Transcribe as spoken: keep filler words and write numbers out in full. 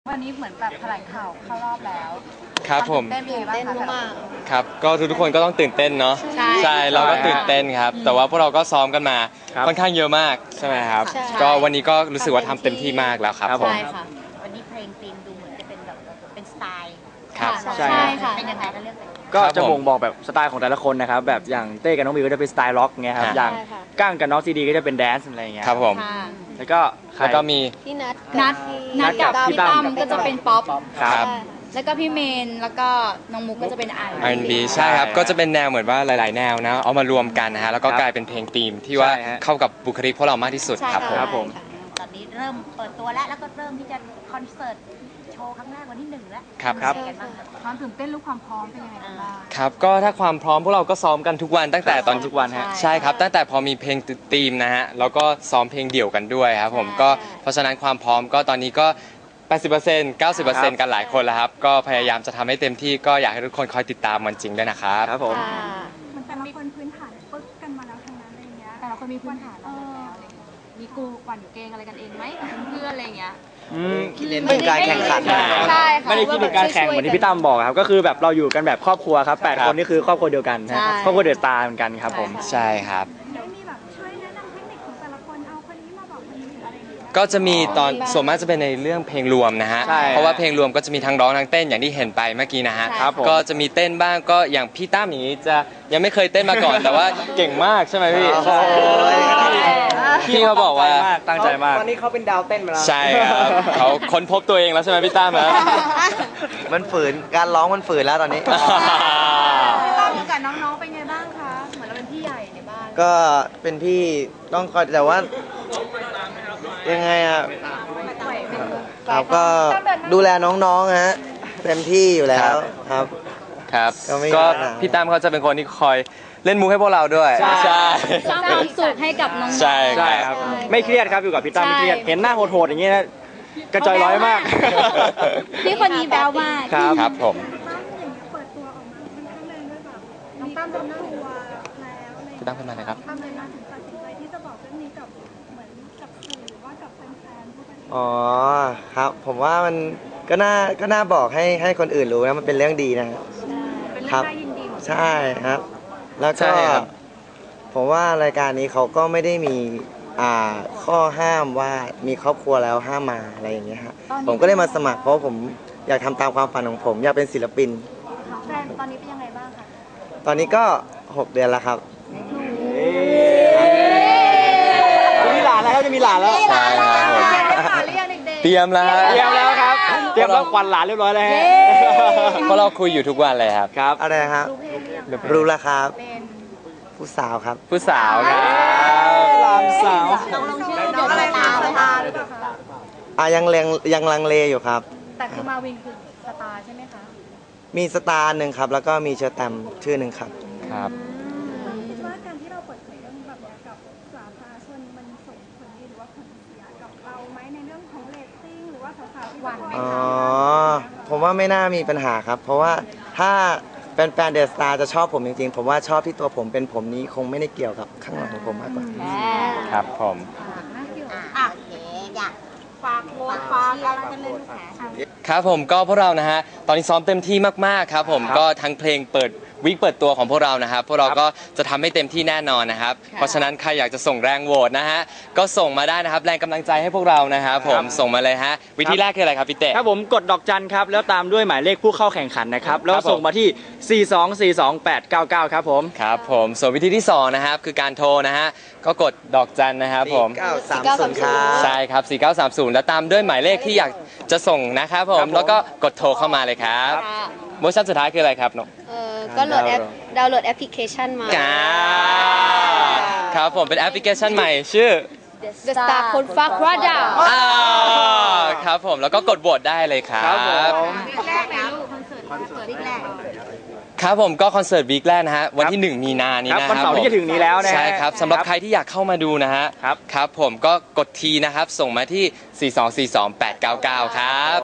วันนี้เหมือนแบบแถลงข่าวเข้ารอบแล้วครับผมเต้นเต้นมากครับก็ทุกคนก็ต้องตื่นเต้นเนาะใช่เราก็ตื่นเต้นครับแต่ว่าพวกเราก็ซ้อมกันมาค่อนข้างเยอะมากใช่ไหมครับก็วันนี้ก็รู้สึกว่าทำเต็มที่มากแล้วครับผมใช่ค่ะวันนี้เพลงธีมดูเหมือนจะเป็นแบบเป็นสไตล์ครับใช่ค่ะเป็นยังไงก็เลือกก็จะบ่งบอกแบบสไตล์ของแต่ละคนนะครับแบบอย่างเต้กับน้องมิวก็จะเป็นสไตล์ล็อกเงี้ยครับอย่างก้างกับน้องซีดีก็จะเป็นแดนซ์อะไรเงี้ยครับผมแล้วก็แล้วก็มีพี่นัทนัทนัทกับพี่ตั้มก็จะเป็นป๊อปครับแล้วก็พี่เมนแล้วก็น้องมุกก็จะเป็น อาร์ แอนด์บี ใช่ครับก็จะเป็นแนวเหมือนว่าหลายๆแนวนะเอามารวมกันนะฮะแล้วก็กลายเป็นเพลงธีมที่ว่าเข้ากับบุคลิกพวกเรามากที่สุดครับผมครับผมตอนนี้เริ่มเปิดตัวแล้วแล้วก็เริ่มที่จะคอนเสิร์ตโชว์ครั้งแรกวันที่หนึ่งแล้วครับครับความตื่นเต้นรู้ความพร้อมเป็นยังไงบ้างครับก็ถ้าความพร้อมพวกเราก็ซ้อมกันทุกวันตั้งแต่ตอนทุกวันฮะใช่ครับตั้งแต่พอมีเพลงธีมนะฮะแล้วก็ซ้อมเพลงเดี่ยวกันด้วยครับผมก็เพราะฉะนั้นความพร้อมก็ตอนนี้ก็แปดสิบเปอร์เซ็นต์ เก้าสิบเปอร์เซ็นต์ กันหลายคนแล้วครับก็พยายามจะทำให้เต็มที่ก็อยากให้ทุกคนคอยติดตามมันจริงด้วยนะครับครับผมมันแต่ละคนพื้นฐานปึ๊กกันมาแล้วทั้งนั้นอะไรเงี้ยแต่ละคนมีพื้นฐานแล้วมีกูหวั่นเกรงอะไรกันเองไหมกับเพื่อนอะไรเงี้ยไม่มีการแข่งขันไม่ได้คิดถึงการแข่งเหมือนที่พี่ตั้มบอกครับก็คือแบบเราอยู่กันแบบครอบครัวครับแปดคนนี่คือครอบครัวเดียวกันครอบครัวเดอะสตาร์เหมือนกันครับผมใช่ครับมีแบบช่วยแนะนำเทคนิคของแต่ละคนเอาคนนี้มาบอกคนนี้อะไรอย่างเงี้ยก็จะมีตอนส่วนมากจะเป็นในเรื่องเพลงรวมนะฮะเพราะว่าเพลงรวมก็จะมีทั้งร้องทั้งเต้นอย่างที่เห็นไปเมื่อกี้นะฮะก็จะมีเต้นบ้างก็อย่างพี่ตั้มอย่างนี้จะยังไม่เคยเต้นมาก่อนแต่ว่าเก่งมากใช่ไหมพี่พี่เขาบอกว่าตั้งใจมากตอนนี้เขาเป็นดาวเต้นมาแล้วใช่ครับเขาค้นพบตัวเองแล้วใช่ไหมพี่ตั้มครับมันฝืนการร้องมันฝืนแล้วตอนนี้ตั้มกับน้องๆเป็นไงบ้างคะเหมือนเราเป็นพี่ใหญ่ในบ้านก็เป็นพี่ต้องคอยแต่ว่ายังไงอ่ะครับก็ดูแลน้องๆฮะเต็มที่อยู่แล้วครับครับก็พี่ตั้มเขาจะเป็นคนที่คอยเล่นมุกให้พวกเราด้วยใช่สร้างความสุขให้กับน้องๆใช่ครับไม่เครียดครับอยู่กับพี่ตั้มไม่เครียดเห็นหน้าโหดๆอย่างนี้นะกระจอยร้อยมากพี่คนนี้แบ๊วมากครับครับผมเปิดตัวออกมาค่อนข้างแรงด้วยแบบน้องตั้มโดนหน้าตัวแล้วพี่ตั้มขึ้นมาเลยครับตั้มเลยมาถึงตัดสินใจที่จะบอกเรื่องนี้กับเหมือนกับสื่อหรือว่ากับแฟนๆผู้บริโภคอ๋อครับผมว่ามันก็น่าก็น่าบอกให้ให้คนอื่นรู้นะมันเป็นเรื่องดีนะครับใช่ครับแล้วก็ผมว่ารายการนี้เขาก็ไม่ได้มีอ่าข้อห้ามว่ามีครอบครัวแล้วห้ามมาอะไรอย่างเงี้ยฮะผมก็ได้มาสมัครเพราะผมอยากทำตามความฝันของผมอยากเป็นศิลปินแฟนตอนนี้เป็นยังไงบ้างคะตอนนี้ก็หกเดือนแล้วครับจะมีหลานแล้วจะมีหลานแล้วใช่ครับผมเตรียมแล้วเตรียมแล้วครับเตรียมแล้วควันหลานเรียบร้อยแล้วฮะเพราะเราคุยอยู่ทุกวันเลยครับครับอะไรครับรู้แล้วครับผู้สาวครับผู้สาวครับหลานสาวต้องลงชื่อน้องอะไรตามเลยค่ะอ่ะยังเลงยังลังเลอยู่ครับแต่คือมาวินคือสตาร์ใช่ไหมคะมีสตาร์หนึ่งครับแล้วก็มีเชอร์แตมชื่อหนึ่งครับครับคิดว่าการที่เราเปิดเผยเรื่องแบบนี้กับสาธารณชนมันส่งผลดีหรือว่าผลเสียกับเราไหมในเรื่องของเรตติ้งหรือว่าสาวๆที่หวั่นไหมอ๋อผมว่าไม่น่ามีปัญหาครับเพราะว่าถ้าแฟนๆเดอะสตาร์จะชอบผมจริงๆผมว่าชอบที่ตัวผมเป็นผมนี้คงไม่ได้เกี่ยวกับข้างหลังของผมมากกว่าครับผมอ่ะโอเคอยากฝากโพสฝากอะไรกันเลยค่ะครับผมก็พวกเรานะฮะตอนนี้ซ้อมเต็มที่มากๆครับผมก็ทั้งเพลงเปิดวิกเปิดตัวของพวกเรานะครับพวกเราก็จะทำให้เต็มที่แน่นอนนะครับเพราะฉะนั้นใครอยากจะส่งแรงโหวตนะฮะก็ส่งมาได้นะครับแรงกำลังใจให้พวกเรานะครับผมส่งมาเลยฮะวิธีแรกคืออะไรครับพี่เต้ครับผมกดดอกจันครับแล้วตามด้วยหมายเลขผู้เข้าแข่งขันนะครับแล้วส่งมาที่สี่ สอง สี่ สอง แปด เก้า เก้าครับผมครับผมส่วนวิธีที่สองนะครับคือการโทรนะฮะก็กดดอกจันนะครับผมสี่ เก้า สาม ศูนย์ครับใช่ครับสี่เก้าสามศูนย์แล้วตามด้วยหมายเลขที่อยากจะส่งนะครับผมแล้วก็กดโทรเข้ามาเลยครับโมชั่นสุดท้ายคืออะไรครับนกเออก็โหลดแอปดาวน์โหลดแอปพลิเคชันมาครับผมเป็นแอปพลิเคชันใหม่ชื่อ The Star คนฟ้าคราดาครับผมแล้วก็กดโหวตได้เลยครับแรกในลูกคอนเสิร์ตคอนเสิร์ตแรกครับผมก็คอนเสิร์ตวีคแรกนะฮะวันที่หนึ่งมีนานี้นะครับวันเสาร์ที่จะถึงนี้แล้วนะใช่ครับสำหรับใครที่อยากเข้ามาดูนะฮะครับครับผมก็กดทีนะครับส่งมาที่สี่ สอง สี่ สอง แปด เก้า เก้าครับ